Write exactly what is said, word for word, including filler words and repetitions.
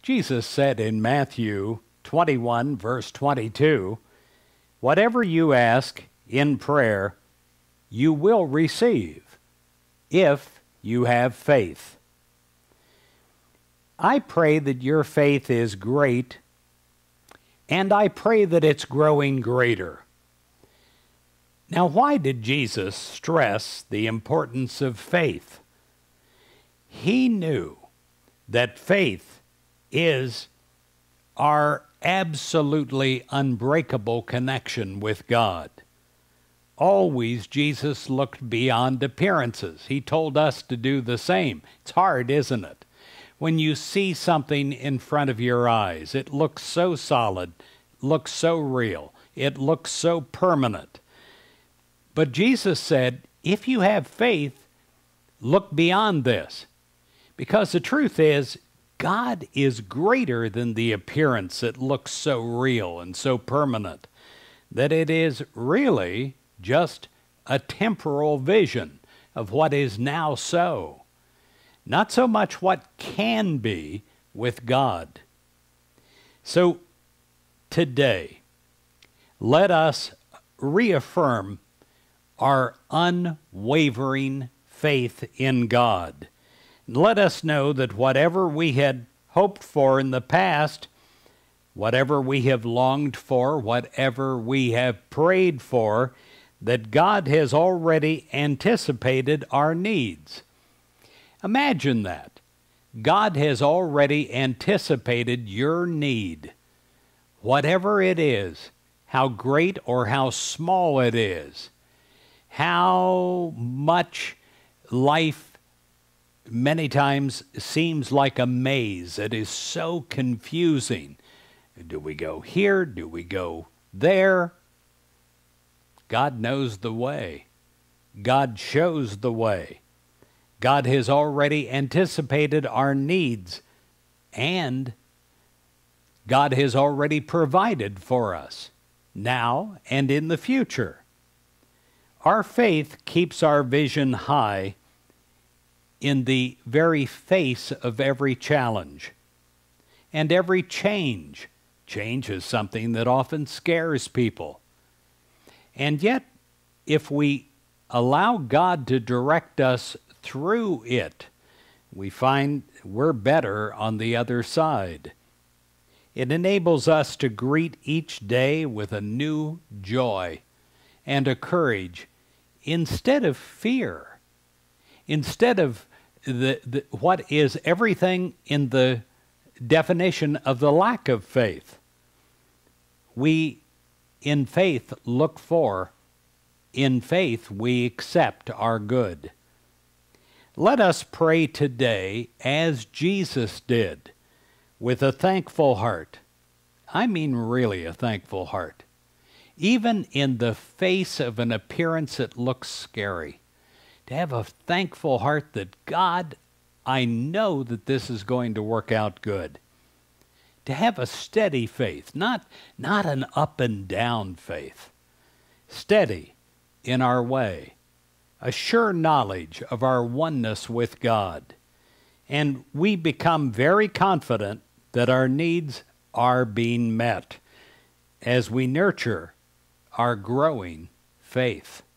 Jesus said in Matthew twenty-one, verse twenty-two, "Whatever you ask in prayer, you will receive, if you have faith." I pray that your faith is great, and I pray that it's growing greater. Now, why did Jesus stress the importance of faith? He knew that faith is our absolutely unbreakable connection with God. Always, Jesus looked beyond appearances. He told us to do the same. It's hard, isn't it? When you see something in front of your eyes, it looks so solid, looks so real, it looks so permanent. But Jesus said, if you have faith, look beyond this. Because the truth is, God is greater than the appearance that looks so real and so permanent, that it is really just a temporal vision of what is now so. Not so much what can be with God. So today, let us reaffirm our unwavering faith in God. Let us know that whatever we had hoped for in the past, whatever we have longed for, whatever we have prayed for, that God has already anticipated our needs. Imagine that. God has already anticipated your need. Whatever it is, how great or how small it is, how much life many times seems like a maze. It is so confusing. Do we go here? Do we go there? God knows the way. God shows the way. God has already anticipated our needs, and God has already provided for us, now and in the future. Our faith keeps our vision high in the very face of every challenge and every change. Change is something that often scares people. And yet, if we allow God to direct us through it, we find we're better on the other side. It enables us to greet each day with a new joy and a courage instead of fear, instead of the, the, what is everything in the definition of the lack of faith. We, in faith, look for, in faith, we accept our good. Let us pray today as Jesus did, with a thankful heart. I mean really a thankful heart. Even in the face of an appearance that looks scary, to have a thankful heart that, God, I know that this is going to work out good. To have a steady faith, not, not an up and down faith. Steady in our way. A sure knowledge of our oneness with God. And we become very confident that our needs are being met as we nurture our growing faith.